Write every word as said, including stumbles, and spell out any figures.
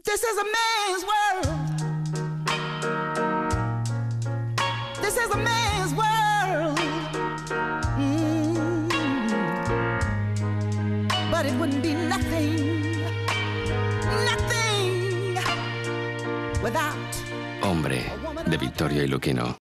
This is a man's world. This is a man's world. Mm. But it wouldn't be nothing, nothing without. Hombre, de Vittorio y Luquino.